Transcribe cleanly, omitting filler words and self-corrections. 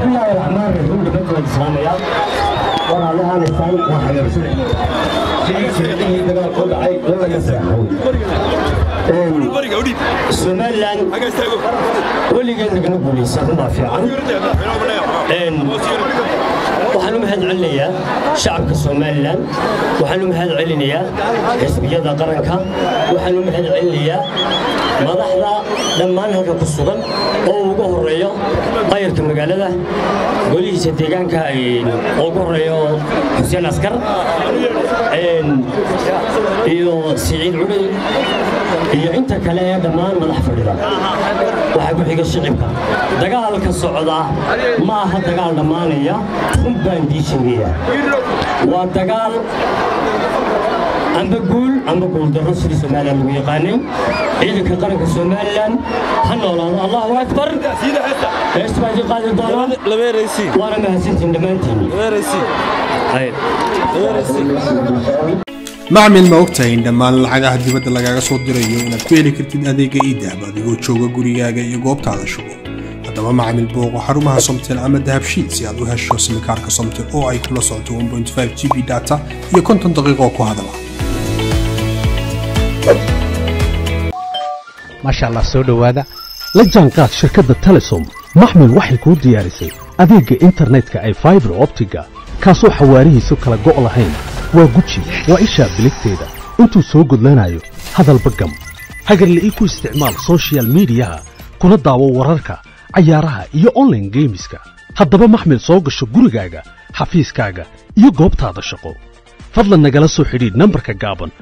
الله الرحمن الرحيم لبدو الإسلامية وأنا لها نستعين وحيا رسول سيدي دقال كل عيد ولا يسرع سومالان ولي قلنا نقول يسرنا في عن waxaan u mahadcelinayaa shacabka Soomaaliland waxaan u mahadcelinayaa xisbiyada qaranka waxaan u mahadcelinayaa madaxda dhammaan halka ku sugan oo ugu horeeyo qayrka magaalada golihiisa deegaanka oo ugu horeeyo Xuseen Askar iyo Siciid Cudey iyo inta kale ee dhammaan madax fadhida waxa ku xiga shicibka dagaalka socda ma aha dagaal dhamaanaya بانديشية ودقال أم بقول درس في سوماليا الويقاني إذا كقرن سوماليا حنولا الله أكبر إيش باجي قادر دولار لا رئيسي وأنا ما حسيت إن دمانتيني لا رئيسي هاي macmil ma ogtahay in dhammaan lacagaha dibadda lagaaga soo dirayo inaad ku heli kartid adeega e-dahab adigoo jooga gurigaaga iyo goobtaada shugo haddaba macmil booqo xarumaha Somtel ama dahabshiil si aad u hesho simikaarka Somtel oo ay kula socoto 1.5 GB data iyo 50 daqiiqo ku hadala masha Allah soo dhawaada la jaanqaad shirkadda Telesom macmil waxay ku diyaarisay adeega internetka ay fiber optiga kaasoo xawaarihiisu kala go' lahayn waa guji waa isha biligteeda intuu soo gudlanayo hadalba gam hagarle ku isticmaal social media kuna daawo wararka ciyaaraha iyo online gameska haddaba maxmil soo gasho gurigaaga xafiiskaaga iyo goobtaada shaqo fadlan nagala soo xidhiidh nambarka gaaban